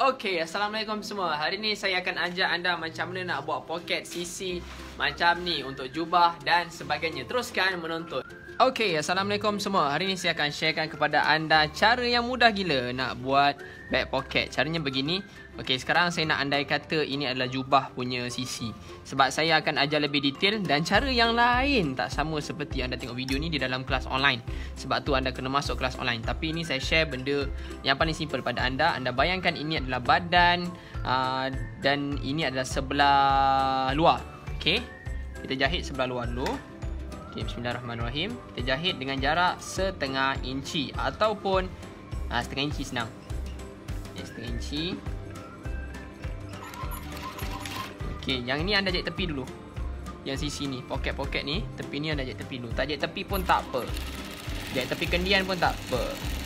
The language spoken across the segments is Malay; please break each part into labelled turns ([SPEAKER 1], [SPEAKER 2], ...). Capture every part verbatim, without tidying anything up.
[SPEAKER 1] Okay, Assalamualaikum semua. Hari ni saya akan ajak anda macam mana nak buat poket C C macam ni untuk jubah dan sebagainya. Teruskan menonton. Okay, Assalamualaikum semua. Hari ni saya akan sharekan kepada anda cara yang mudah gila nak buat back pocket. Caranya begini. Okay, sekarang saya nak andai kata ini adalah jubah punya C C. Sebab saya akan ajar lebih detail dan cara yang lain tak sama seperti anda tengok video ni di dalam kelas online. Sebab tu anda kena masuk kelas online. Tapi ini saya share benda yang paling simple pada anda. Anda bayangkan ini adalah badan uh, dan ini adalah sebelah luar. Okay, kita jahit sebelah luar dulu. Okay, bismillahirrahmanirrahim. Kita jahit dengan jarak setengah inci ataupun uh, setengah inci senang. Okay, setengah inci. Okay, yang ni anda jahit tepi dulu. Yang sisi ni, poket-poket ni, tepi ni anda jahit tepi dulu. Tak jahit tepi pun tak apa. Jahit tepi kendian pun tak apa.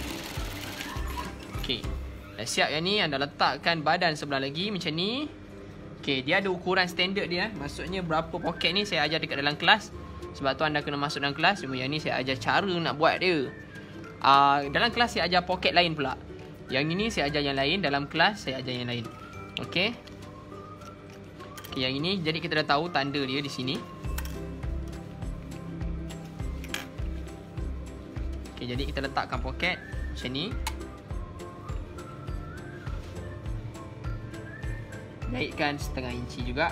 [SPEAKER 1] Okay, dah siap yang ni, anda letakkan badan sebelah lagi macam ni. Okay, dia ada ukuran standard dia. Maksudnya berapa poket ni saya ajar dekat dalam kelas. Sebab tu anda kena masuk dalam kelas. Cuma yang ni saya ajar cara nak buat dia. uh, Dalam kelas saya ajar poket lain pula. Yang ini saya ajar yang lain. Dalam kelas saya ajar yang lain. Okay, yang ini, jadi kita dah tahu tanda dia di sini. Okey, jadi kita letakkan poket macam ni. Jahitkan setengah inci juga.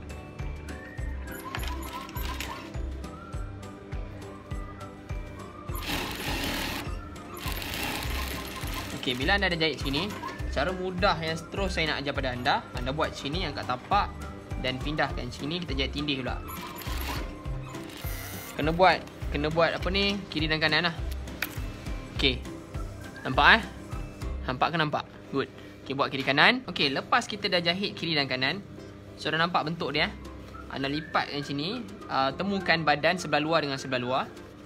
[SPEAKER 1] Okey, bila anda dah jahit sini, cara mudah yang terus saya nak ajar pada anda, anda buat sini, angkat tapak dan pindahkan sini, kita jahit tindih pula. Kena buat Kena buat apa ni, kiri dan kanan lah. Okay, nampak eh? Nampak ke nampak? Good. Okay, buat kiri kanan. Okay, lepas kita dah jahit kiri dan kanan, so dah nampak bentuk dia. Anda lipat yang sini, uh, temukan badan sebelah luar dengan sebelah luar.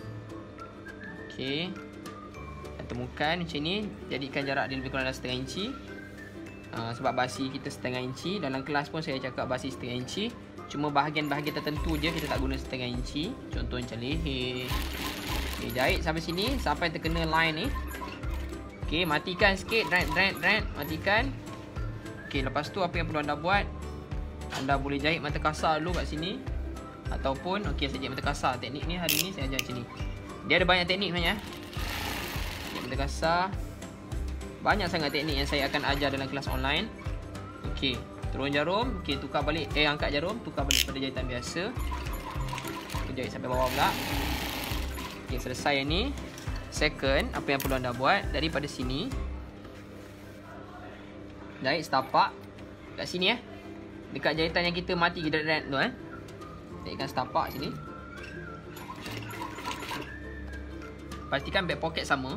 [SPEAKER 1] Okay, temukan macam ni. Jadikan jarak dia lebih kurang dalam setengah inci. Uh, sebab basi kita setengah inci. Dalam kelas pun saya cakap basi setengah inci. Cuma bahagian-bahagian tertentu je kita tak guna setengah inci. Contoh macam leher. Okay, jahit sampai sini, sampai terkena line ni. Okay, matikan sikit. Drag, drag, drag. Matikan. Okay, lepas tu apa yang perlu anda buat, anda boleh jahit mata kasar dulu kat sini. Ataupun, okay, saya jahit mata kasar. Teknik ni hari ni saya ajar macam ni. Dia ada banyak teknik sebenarnya. Jahit mata kasar. Banyak sangat teknik yang saya akan ajar dalam kelas online. Okey, turun jarum. Okey, tukar balik. Eh, angkat jarum. Tukar balik pada jahitan biasa. Kita jahit sampai bawah pula. Okey, selesai yang ni. Second, apa yang perlu anda buat, daripada sini, jahit setapak. Kat sini eh. Dekat jahitan yang kita mati kita tu eh. Jahitkan setapak sini. Pastikan back pocket sama.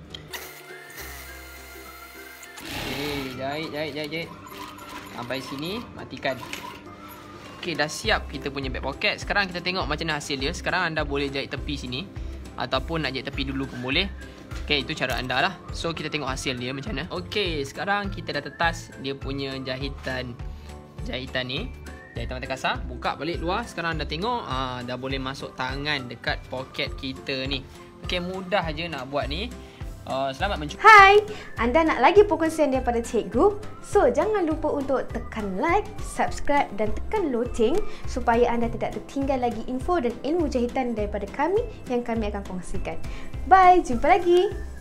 [SPEAKER 1] Okay, jahit, jahit, jahit, jahit. Sampai sini, matikan. Okay, dah siap kita punya back pocket. Sekarang kita tengok macam mana hasil dia. Sekarang anda boleh jahit tepi sini. Ataupun nak jahit tepi dulu pun boleh. Okay, itu cara anda lah. So, kita tengok hasil dia macam mana. Okay, sekarang kita dah tetas dia punya jahitan. Jahitan ni. Jahitan mata kasar. Buka balik luar. Sekarang anda tengok. Aa, dah boleh masuk tangan dekat poket kita ni. Okay, mudah je nak buat ni. Uh, selamat mencuba.
[SPEAKER 2] Hai, anda nak lagi perkongsian daripada cikgu? So, jangan lupa untuk tekan like, subscribe dan tekan loceng supaya anda tidak tertinggal lagi info dan ilmu jahitan daripada kami yang kami akan kongsikan. Bye, jumpa lagi.